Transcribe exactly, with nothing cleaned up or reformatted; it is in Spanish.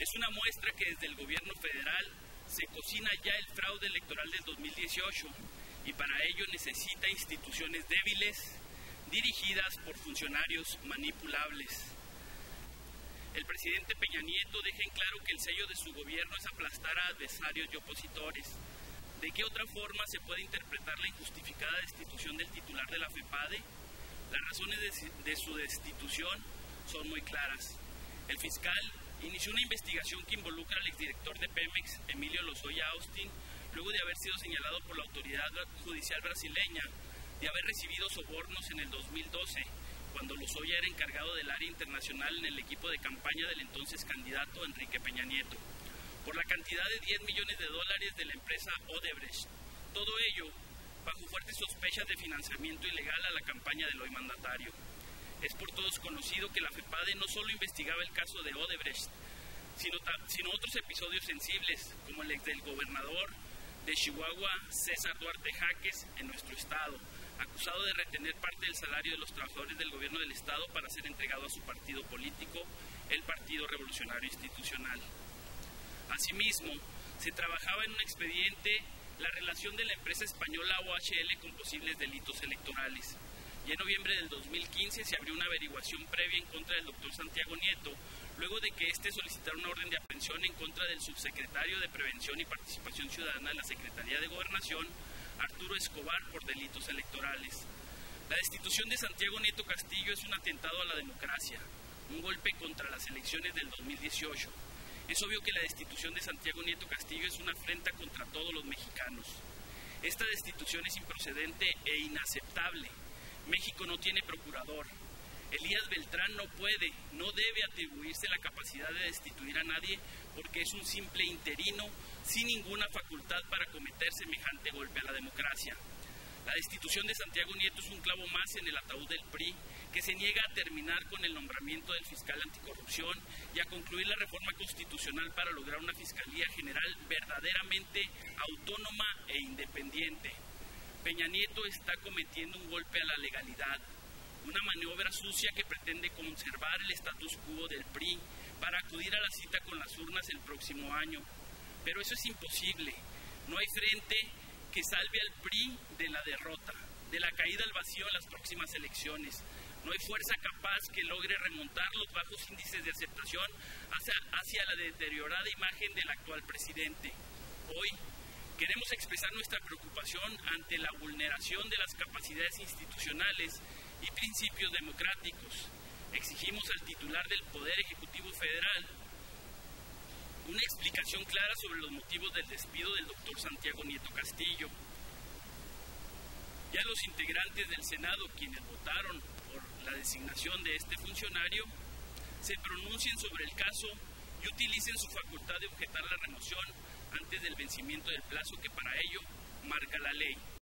Es una muestra que desde el gobierno federal se cocina ya el fraude electoral del dos mil dieciocho y para ello necesita instituciones débiles dirigidas por funcionarios manipulables. El presidente Peña Nieto deja en claro que el sello de su gobierno es aplastar a adversarios y opositores. ¿De qué otra forma se puede interpretar la injustificada destitución del titular de la FEPADE? Las razones de, de su destitución son muy claras. El fiscal inició una investigación que involucra al exdirector de Pemex, Emilio Lozoya Austin, luego de haber sido señalado por la autoridad judicial brasileña de haber recibido sobornos en el dos mil doce, cuando Lozoya era encargado del área internacional en el equipo de campaña del entonces candidato Enrique Peña Nieto, por la cantidad de diez millones de dólares de la empresa Odebrecht. Todo ello bajo fuertes sospechas de financiamiento ilegal a la campaña del hoy mandatario. Es por todos conocido que la FEPADE no solo investigaba el caso de Odebrecht, sino, sino otros episodios sensibles, como el ex del gobernador de Chihuahua, César Duarte Jaques, en nuestro estado, acusado de retener parte del salario de los trabajadores del gobierno del estado para ser entregado a su partido político, el Partido Revolucionario Institucional. Asimismo, se trabajaba en un expediente la relación de la empresa española O H L con posibles delitos electorales. Y en noviembre del dos mil quince se abrió una averiguación previa en contra del doctor Santiago Nieto, luego de que éste solicitara una orden de aprehensión en contra del subsecretario de Prevención y Participación Ciudadana de la Secretaría de Gobernación, Arturo Escobar, por delitos electorales. La destitución de Santiago Nieto Castillo es un atentado a la democracia, un golpe contra las elecciones del dos mil dieciocho. Es obvio que la destitución de Santiago Nieto Castillo es una afrenta contra todos los mexicanos. Esta destitución es improcedente e inaceptable. México no tiene procurador. Elías Beltrán no puede, no debe atribuirse la capacidad de destituir a nadie porque es un simple interino sin ninguna facultad para cometer semejante golpe a la democracia. La destitución de Santiago Nieto es un clavo más en el ataúd del P R I, que se niega a terminar con el nombramiento del fiscal anticorrupción y a concluir la reforma constitucional para lograr una Fiscalía General verdaderamente autónoma e independiente. Peña Nieto está cometiendo un golpe a la legalidad, una maniobra sucia que pretende conservar el status quo del P R I para acudir a la cita con las urnas el próximo año. Pero eso es imposible. No hay frente que salve al P R I de la derrota, de la caída al vacío en las próximas elecciones. No hay fuerza capaz que logre remontar los bajos índices de aceptación hacia, hacia la deteriorada imagen del actual presidente. Hoy queremos expresar nuestra preocupación ante la vulneración de las capacidades institucionales y principios democráticos. Exigimos al titular del Poder Ejecutivo Federal una explicación clara sobre los motivos del despido del doctor Santiago Nieto Castillo. Ya los integrantes del Senado, quienes votaron por la designación de este funcionario, se pronuncien sobre el caso y utilicen su facultad de objetar la remoción antes del vencimiento del plazo que para ello marca la ley.